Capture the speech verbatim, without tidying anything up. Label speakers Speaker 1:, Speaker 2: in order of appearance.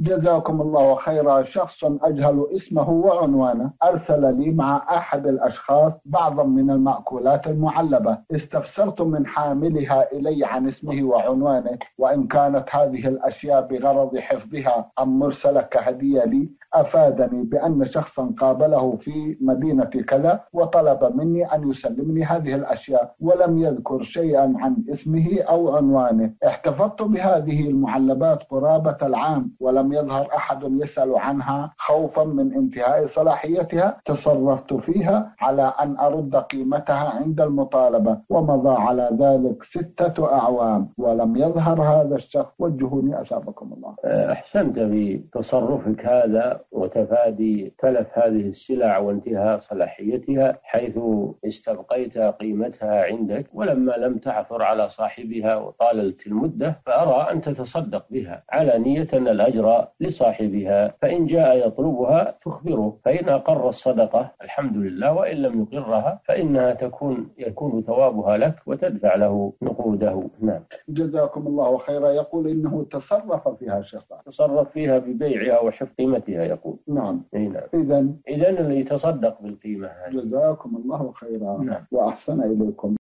Speaker 1: جزاكم الله خيرا. شخص أجهل اسمه وعنوانه أرسل لي مع أحد الأشخاص بعضا من المأكولات المعلبة، استفسرت من حاملها إلي عن اسمه وعنوانه، وإن كانت هذه الأشياء بغرض حفظها أم مرسلة كهدية لي. أفادني بأن شخصا قابله في مدينة كذا وطلب مني أن يسلمني هذه الأشياء، ولم يذكر شيئا عن اسمه أو عنوانه. احتفظت بهذه المعلبات قرابة العام ولم يظهر أحد يسأل عنها خوفا من انتهاء صلاحيتها. تصرفت فيها على أن أرد قيمتها عند المطالبة، ومضى على ذلك ستة أعوام ولم يظهر هذا الشخص. وجهوني أثابكم الله.
Speaker 2: أحسنت بتصرفك هذا وتفادي تلف هذه السلع وانتهاء صلاحيتها، حيث استبقيت قيمتها عندك، ولما لم تعثر على صاحبها وطالت المدة فأرى أن تتصدق بها على نية أن الأجر لصاحبها، فإن جاء يطلبها تخبره، فإن أقر الصدقة الحمد لله، وإن لم يقرها فإنها تكون يكون ثوابها لك وتدفع له نقوده. نعم.
Speaker 1: جزاكم الله خيرا. يقول إنه تصرف فيها شخصا،
Speaker 2: تصرف فيها ببيعها وحفظ قيمتها يقول.
Speaker 1: نعم.
Speaker 2: نعم.
Speaker 1: إذن
Speaker 2: إذن اللي يتصدق بالقيمة.
Speaker 1: جزاكم الله خيرا.
Speaker 2: نعم.
Speaker 1: وأحسن إليكم.